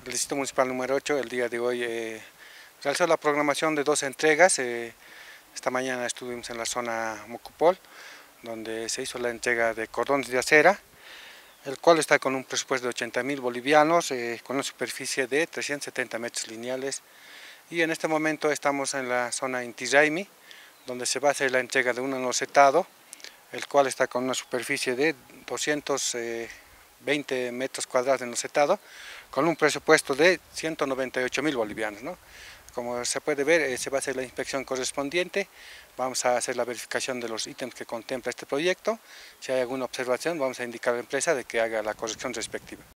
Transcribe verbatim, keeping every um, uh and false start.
el Distrito Municipal número ocho, el día de hoy eh, realizó la programación de dos entregas. Eh, esta mañana estuvimos en la zona Mocupol, donde se hizo la entrega de cordones de acera, el cual está con un presupuesto de ochenta mil bolivianos, eh, con una superficie de trescientos setenta metros lineales. Y en este momento estamos en la zona Inti Raymi, donde se va a hacer la entrega de un enlosetado, el cual está con una superficie de doscientos veinte metros cuadrados de enlosetado, con un presupuesto de ciento noventa y ocho mil bolivianos, ¿no? Como se puede ver, eh, se va a hacer la inspección correspondiente, vamos a hacer la verificación de los ítems que contempla este proyecto. Si hay alguna observación, vamos a indicar a la empresa de que haga la corrección respectiva.